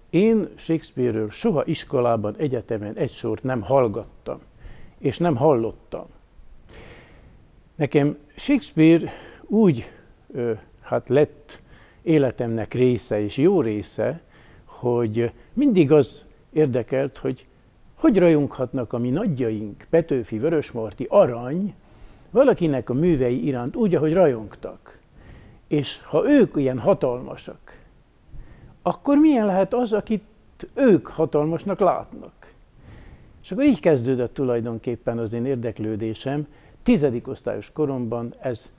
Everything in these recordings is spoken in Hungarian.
Én Shakespeare-ről soha iskolában, egyetemen egy sort nem hallgattam, és nem hallottam. Nekem Shakespeare úgy lett életemnek része, és jó része, hogy mindig az érdekelt, hogy rajonghatnak a mi nagyjaink, Petőfi, Vörösmarty, Arany, valakinek a művei iránt úgy, ahogy rajongtak. És ha ők ilyen hatalmasak, akkor milyen lehet az, akit ők hatalmasnak látnak? És akkor így kezdődött tulajdonképpen az én érdeklődésem. 10. osztályos koromban ez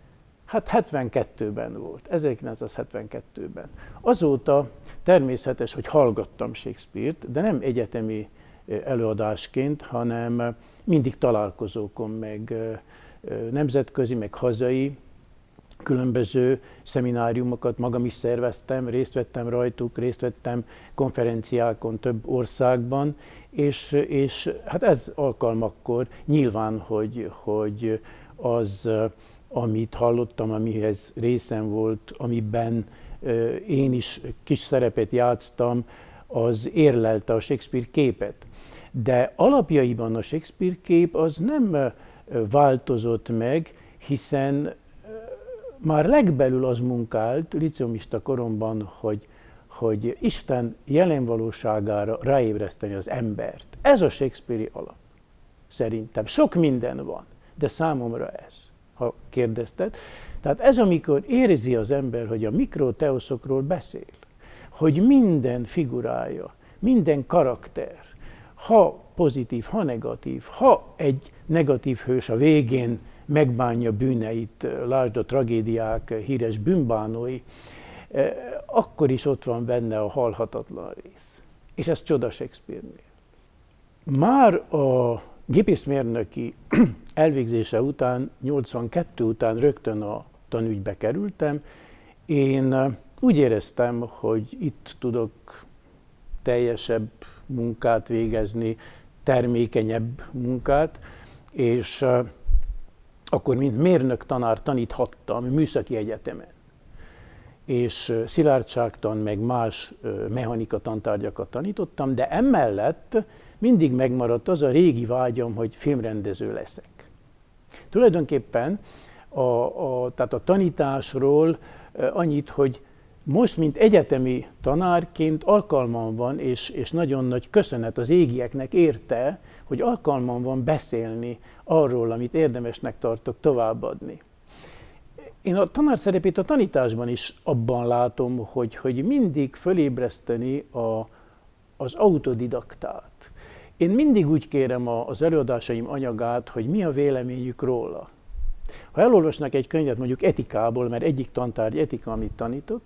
72-ben volt, 1972-ben. Azóta természetes, hogy hallgattam Shakespeare-t, de nem egyetemi előadásként, hanem mindig találkozókon, meg nemzetközi, meg hazai, különböző szemináriumokat magam is szerveztem, részt vettem rajtuk, részt vettem konferenciákon több országban, és hát ez alkalmakkor nyilván, hogy az, amit hallottam, amihez részem volt, amiben én is kis szerepet játsztam, az érlelte a Shakespeare képet. De alapjaiban a Shakespeare kép az nem változott meg, hiszen már legbelül az munkált, liceumista koromban, hogy Isten jelen valóságára ráébreszteni az embert. Ez a Shakespeare-i alap. Szerintem sok minden van, de számomra ez, ha kérdezted. Tehát ez, amikor érzi az ember, hogy a mikroteoszokról beszél, hogy minden figurája, minden karakter, ha pozitív, ha negatív, ha egy negatív hős a végén megbánja bűneit, lásd a tragédiák híres bűnbánói, akkor is ott van benne a halhatatlan rész. És ez csoda Shakespeare-nél. Már a gépészmérnöki elvégzése után, 82 után rögtön a tanügybe kerültem. Én úgy éreztem, hogy itt tudok teljesebb munkát végezni, termékenyebb munkát, és akkor mint mérnök tanár taníthattam műszaki egyetemen. És szilárdságtan, meg más mechanika tantárgyakat tanítottam, de emellett mindig megmaradt az a régi vágyam, hogy filmrendező leszek. Tulajdonképpen tehát a tanításról annyit, hogy most, mint egyetemi tanárként alkalmam van, és nagyon nagy köszönet az égieknek érte, hogy alkalmam van beszélni arról, amit érdemesnek tartok továbbadni. Én a tanár szerepét a tanításban is abban látom, hogy mindig fölébreszteni az autodidaktát. Én mindig úgy kérem az előadásaim anyagát, hogy mi a véleményük róla. Ha elolvasnak egy könyvet mondjuk etikából, mert egyik tantárgy etika, amit tanítok,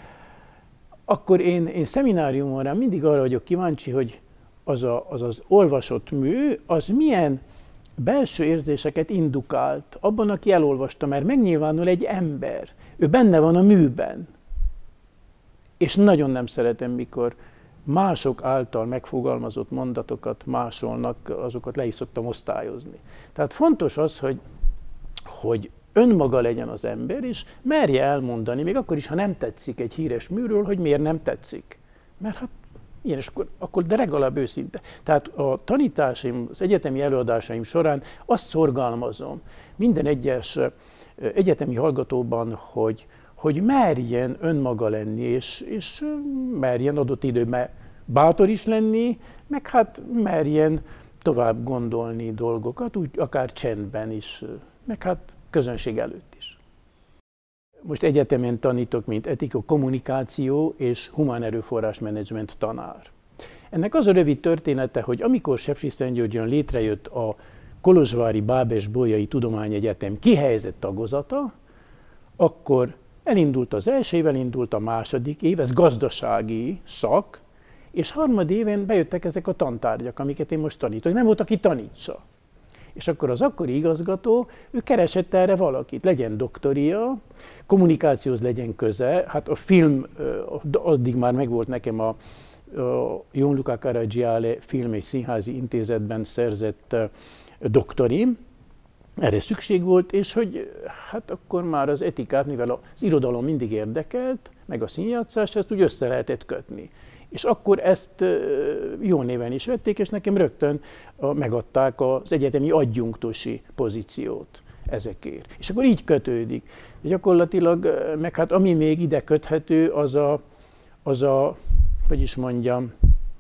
akkor én szemináriumon rá mindig arra vagyok kíváncsi, hogy az olvasott mű, az milyen belső érzéseket indukált abban, aki elolvasta, mert megnyilvánul egy ember. Ő benne van a műben. És nagyon nem szeretem, mikor mások által megfogalmazott mondatokat másolnak, azokat le is szoktam osztályozni. Tehát fontos az, hogy önmaga legyen az ember, és merje elmondani, még akkor is, ha nem tetszik egy híres műről, hogy miért nem tetszik. Mert hát ilyen, és akkor de legalább őszinte. Tehát a tanításaim, az egyetemi előadásaim során azt szorgalmazom minden egyes egyetemi hallgatóban, hogy merjen önmaga lenni, és merjen adott időben bátor is lenni, meg hát merjen tovább gondolni dolgokat, úgy akár csendben is, meg hát közönség előtt is. Most egyetemen tanítok, mint etika, kommunikáció és humán erőforrás menedzsment tanár. Ennek az a rövid története, hogy amikor Sepsiszentgyörgyön létrejött a Kolozsvári Bábes-Bolyai Tudományegyetem kihelyezett tagozata, akkor elindult az első év, elindult a második év, ez gazdasági szak, és harmadéven bejöttek ezek a tantárgyak, amiket én most tanítok. Nem volt, aki tanítsa. És akkor az akkori igazgató, ő keresett erre valakit, legyen doktoria, kommunikációhoz legyen köze, hát a film, addig már megvolt nekem a Gianluca Caragiale Film és Színházi Intézetben szerzett doktorim, erre szükség volt, és hogy hát akkor már az etikát, mivel az irodalom mindig érdekelt, meg a színjátszás, ezt úgy össze lehetett kötni. És akkor ezt jó néven is vették, és nekem rögtön megadták az egyetemi adjunktusi pozíciót ezekért. És akkor így kötődik. Gyakorlatilag, meg hát ami még ide köthető, az a hogy is mondjam,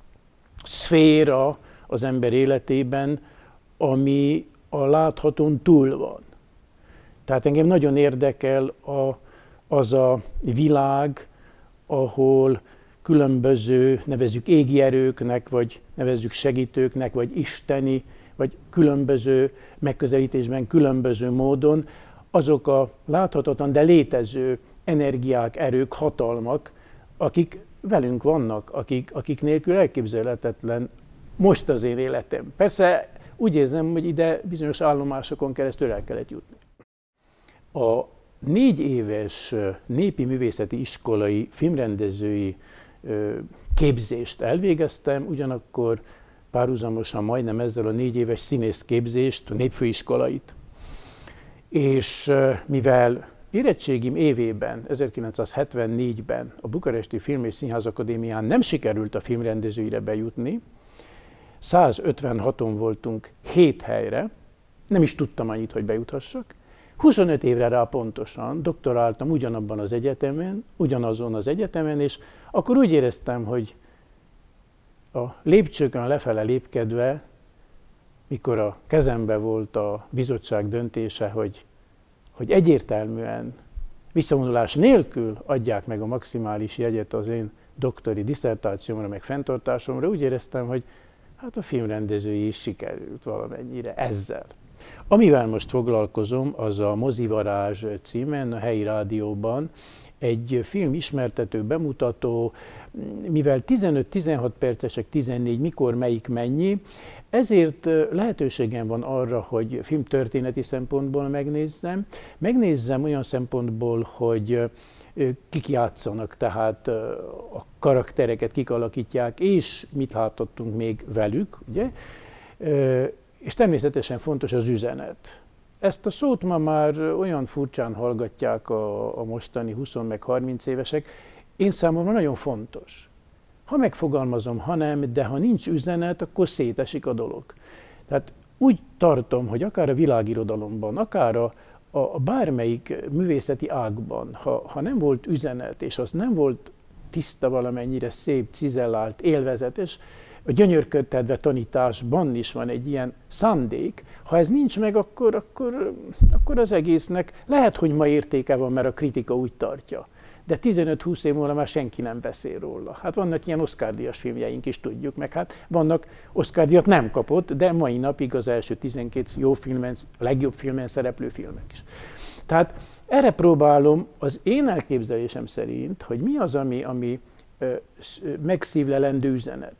szféra az ember életében, ami a láthatón túl van. Tehát engem nagyon érdekel az a világ, ahol különböző, nevezzük égi erőknek, vagy nevezzük segítőknek, vagy isteni, vagy különböző megközelítésben, különböző módon azok a láthatatlan, de létező energiák, erők, hatalmak, akik velünk vannak, akik nélkül elképzelhetetlen most az én életem. Persze úgy érzem, hogy ide bizonyos állomásokon keresztül el kellett jutni. A 4 éves népi művészeti iskolai filmrendezői képzést elvégeztem, ugyanakkor párhuzamosan majdnem ezzel a 4 éves színészképzést, a népfőiskolait. És mivel érettségim évében, 1974-ben a Bukaresti Film és Színház Akadémián nem sikerült a filmrendezőire bejutni, 156-on voltunk 7 helyre, nem is tudtam annyit, hogy bejuthassak. 25 évre rá pontosan doktoráltam ugyanabban az egyetemen, ugyanazon az egyetemen, és akkor úgy éreztem, hogy a lépcsőkön lefele lépkedve, mikor a kezembe volt a bizottság döntése, hogy egyértelműen visszavonulás nélkül adják meg a maximális jegyet az én doktori disszertációmra, meg fenntartásomra, úgy éreztem, hogy hát a filmrendezői is sikerült valamennyire ezzel. Amivel most foglalkozom, az a Mozivarázs címen, a helyi rádióban egy film ismertető, bemutató, mivel 15-16 percesek, 14, mikor, melyik, mennyi, ezért lehetőségem van arra, hogy filmtörténeti szempontból megnézzem olyan szempontból, hogy kik játszanak, tehát a karaktereket kik alakítják, és mit láthattunk még velük, ugye? És természetesen fontos az üzenet. Ezt a szót ma már olyan furcsán hallgatják a mostani 20 meg 30 évesek, én számomra nagyon fontos. Ha megfogalmazom, ha nem, de ha nincs üzenet, akkor szétesik a dolog. Tehát úgy tartom, hogy akár a világirodalomban, akár a bármelyik művészeti ágban, ha nem volt üzenet, és az nem volt tiszta, valamennyire szép, cizellált, élvezetes, a gyönyörködtetve tanításban is van egy ilyen szándék. Ha ez nincs meg, akkor az egésznek lehet, hogy ma értéke van, mert a kritika úgy tartja. De 15-20 év múlva már senki nem beszél róla. Hát vannak ilyen Oscar-díjas filmjeink is, tudjuk, meg hát vannak Oscar-díjat nem kapott, de mai napig az első 12 jó filmen, a legjobb filmen szereplő filmek is. Tehát erre próbálom az én elképzelésem szerint, hogy mi az, ami megszívlelendő üzenet.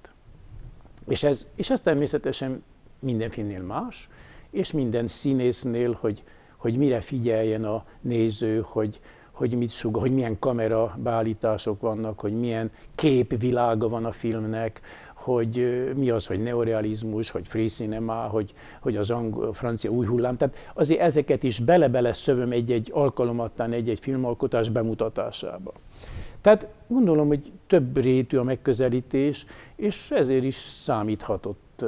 És ez természetesen minden filmnél más, és minden színésznél, hogy mire figyeljen a néző, hogy mit sugall, hogy milyen kamerabeállítások vannak, hogy milyen képvilága van a filmnek, hogy mi az, hogy neorealizmus, hogy free cinema, hogy az francia új hullám. Tehát azért ezeket is bele-bele szövöm egy-egy alkalomattán egy-egy filmalkotás bemutatásába. Tehát gondolom, hogy több rétű a megközelítés, és ezért is számíthatott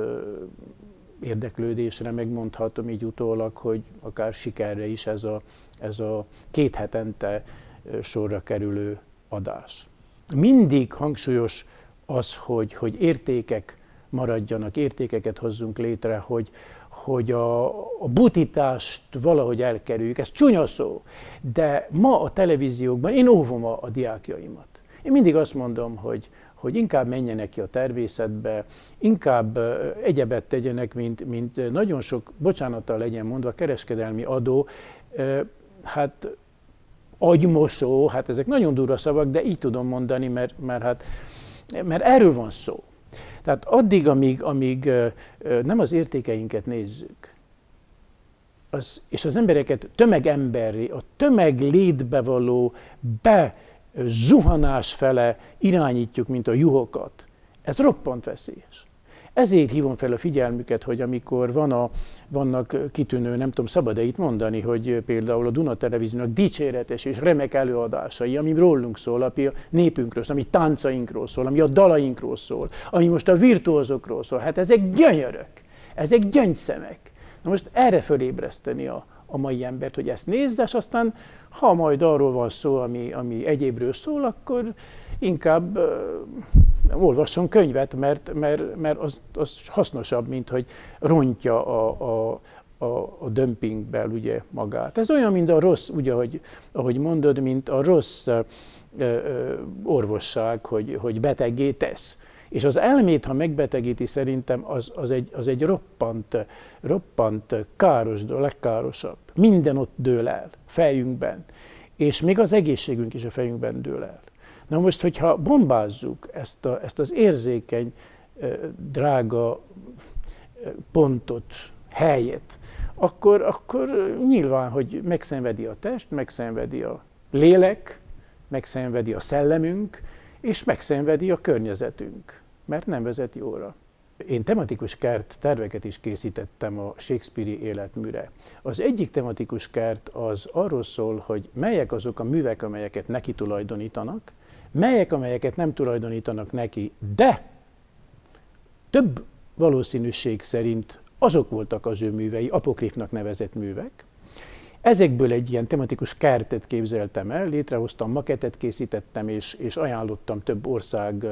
érdeklődésre, megmondhatom így utólag, hogy akár sikerre is ez a 2 hetente sorra kerülő adás. Mindig hangsúlyos az, hogy értékek maradjanak, értékeket hozzunk létre, hogy a butítást valahogy elkerüljük. Ez csúnya szó, de ma a televíziókban én óvom a diákjaimat. Én mindig azt mondom, hogy inkább menjenek ki a természetbe, inkább egyebet tegyenek, mint nagyon sok, bocsánattal legyen mondva, kereskedelmi adó, hát agymosó, hát ezek nagyon durva szavak, de így tudom mondani, mert erről van szó. Tehát addig, amíg nem az értékeinket nézzük, és az embereket tömegemberré, a tömeglétbe való bezuhanás fele irányítjuk, mint a juhokat, ez roppant veszélyes. Ezért hívom fel a figyelmüket, hogy amikor vannak kitűnő, nem tudom, szabad-e itt mondani, hogy például a Duna Televíziónak dicséretes és remek előadásai, ami rólunk szól, ami a népünkről szól, ami táncainkról szól, ami a dalainkról szól, ami most a virtuózokról szól, hát ezek gyönyörök, ezek gyöngyszemek. Na most erre fölébreszteni a mai embert, hogy ezt nézd, és aztán, ha majd arról van szó, ami egyébről szól, akkor inkább olvasson könyvet, mert az hasznosabb, mint hogy rontja a dömpingbel ugye magát. Ez olyan, mint a rossz, ugye, ahogy mondod, mint a rossz orvosság, hogy beteggé tesz. És az elmét, ha megbetegíti, szerintem az egy roppant káros dolog, legkárosabb. Minden ott dől el, fejünkben. És még az egészségünk is a fejünkben dől el. Na most, hogyha bombázzuk ezt az érzékeny, drága pontot, helyet, akkor nyilván, hogy megszenvedi a test, megszenvedi a lélek, megszenvedi a szellemünk, és megszenvedi a környezetünk, mert nem vezet jóra. Én tematikus kert terveket is készítettem a Shakespeare-i életműre. Az egyik tematikus kert az arról szól, hogy melyek azok a művek, amelyeket neki tulajdonítanak, melyek, amelyeket nem tulajdonítanak neki, de több valószínűség szerint azok voltak az ő művei, apokrifnak nevezett művek. Ezekből egy ilyen tematikus kertet képzeltem el, létrehoztam, makettet készítettem, és ajánlottam több ország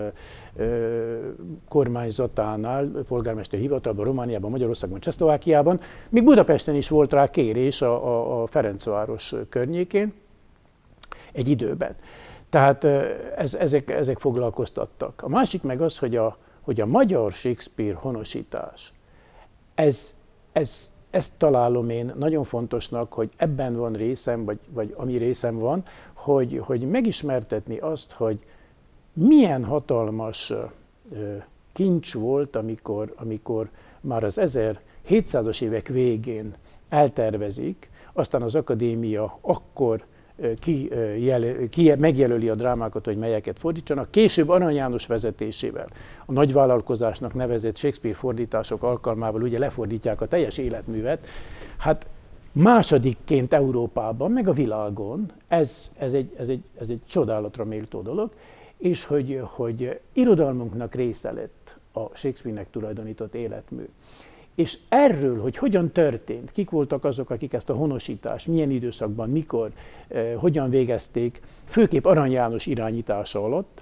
kormányzatánál, polgármesteri hivatalban, Romániában, Magyarországon, Csehszlovákiában. Még Budapesten is volt rá kérés a Ferencváros környékén egy időben. Tehát ezek foglalkoztattak. A másik meg az, hogy a magyar Shakespeare honosítás, ezt találom én nagyon fontosnak, hogy ebben van részem, vagy ami részem van, hogy megismertetni azt, hogy milyen hatalmas kincs volt, amikor már az 1700-as évek végén eltervezik, aztán az akadémia akkor megjelöli a drámákat, hogy melyeket fordítsanak. Később Arany János vezetésével, a nagyvállalkozásnak nevezett Shakespeare fordítások alkalmával ugye lefordítják a teljes életművet. Hát másodikként Európában, meg a világon ez egy csodálatra méltó dolog, és hogy irodalmunknak része lett a Shakespeare-nek tulajdonított életmű. És erről, hogy hogyan történt, kik voltak azok, akik ezt a honosítást, milyen időszakban, mikor, hogyan végezték, főképp Arany János irányítása alatt,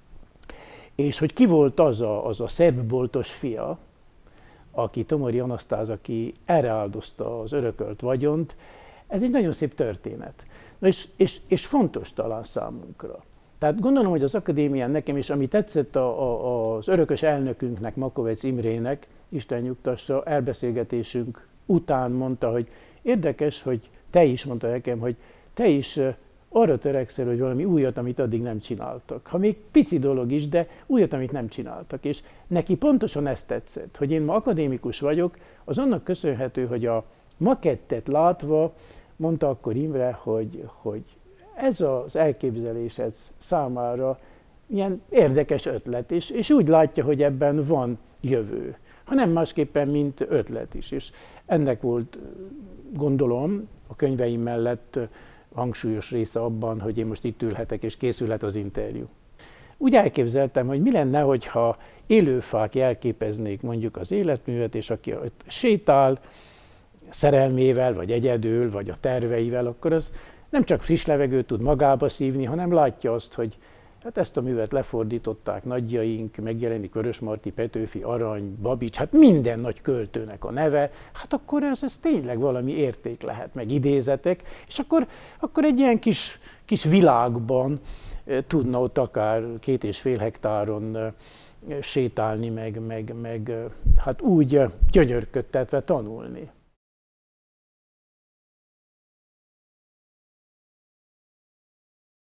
és hogy ki volt az a szerb-boltos fia, aki Tomori Anasztáz, aki erre áldozta az örökölt vagyont, ez egy nagyon szép történet. Na és fontos talán számunkra. Tehát gondolom, hogy az akadémián nekem is, ami tetszett az örökös elnökünknek, Makovec Imrének, Isten nyugtassa, elbeszélgetésünk után mondta, hogy érdekes, hogy te is, mondta nekem, hogy te is arra törekszel, hogy valami újat, amit addig nem csináltak. Ha még pici dolog is, de újat, amit nem csináltak. És neki pontosan ezt tetszett, hogy én ma akadémikus vagyok, az annak köszönhető, hogy a makettet látva mondta akkor Imre, hogy ez az elképzelés ez számára ilyen érdekes ötlet, és úgy látja, hogy ebben van jövő, hanem másképpen, mint ötlet is. És ennek volt, gondolom, a könyveim mellett hangsúlyos része abban, hogy én most itt ülhetek, és készülhet az interjú. Úgy elképzeltem, hogy mi lenne, hogyha élőfák jelképeznék mondjuk az életművet, és aki ott sétál szerelmével, vagy egyedül, vagy a terveivel, akkor az nem csak friss levegőt tud magába szívni, hanem látja azt, hogy hát ezt a művet lefordították nagyjaink, megjelenik Vörösmarty, Petőfi, Arany, Babics, hát minden nagy költőnek a neve, hát akkor ez tényleg valami érték lehet, meg idézetek, és akkor egy ilyen kis világban tudna ott akár 2,5 hektáron sétálni, meg hát úgy gyönyörködtetve tanulni.